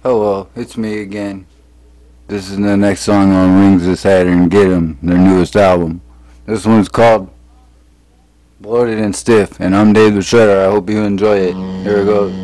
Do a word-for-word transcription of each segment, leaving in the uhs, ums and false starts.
Hello, it's me again. This is the next song on Rings of Saturn, Get 'em, their newest album. This one's called Bloated and Stiff, and I'm Dave the Shredder. I hope you enjoy it. Here it goes.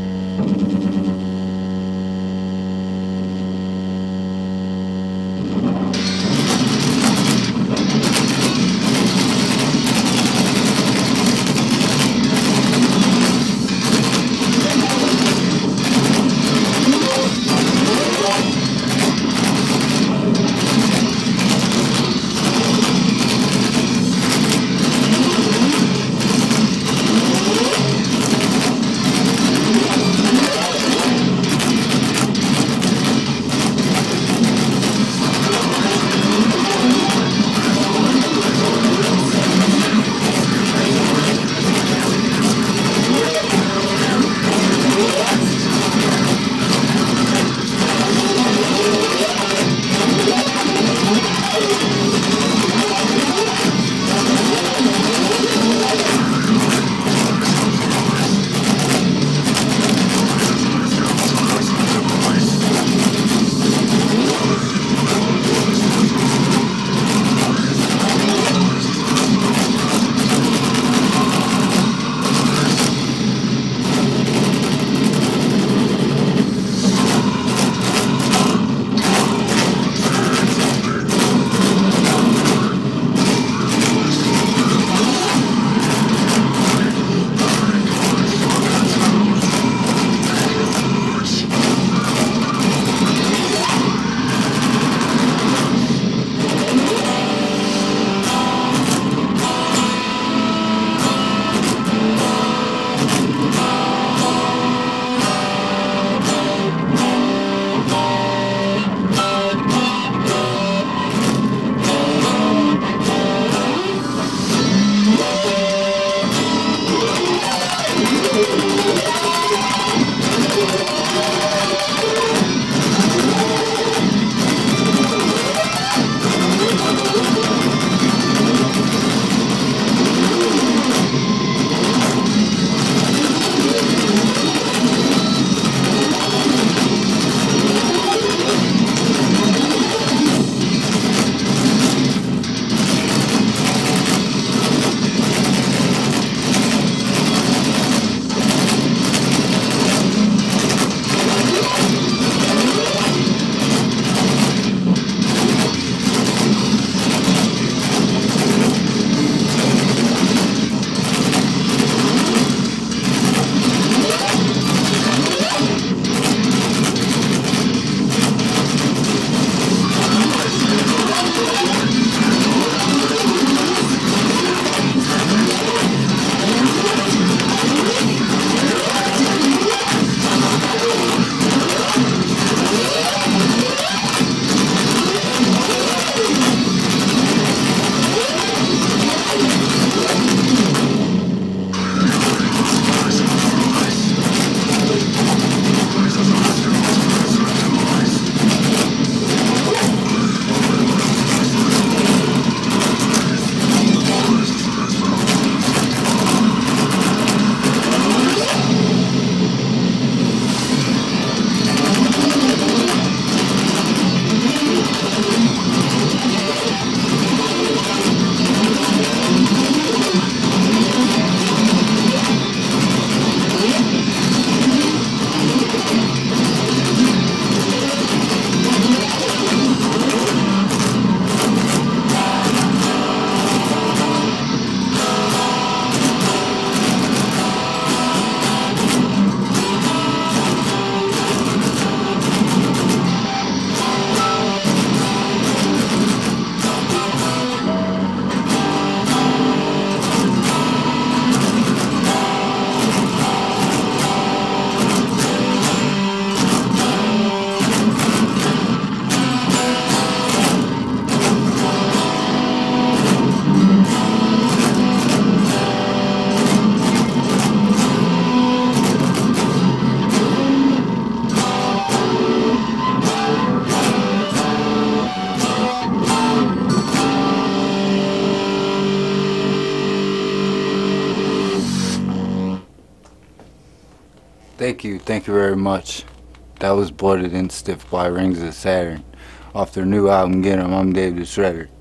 Thank you. Thank you very much. That was Bloated and Stiff by Rings of Saturn. Off their new album, Get 'em, I'm Dave the Shredder.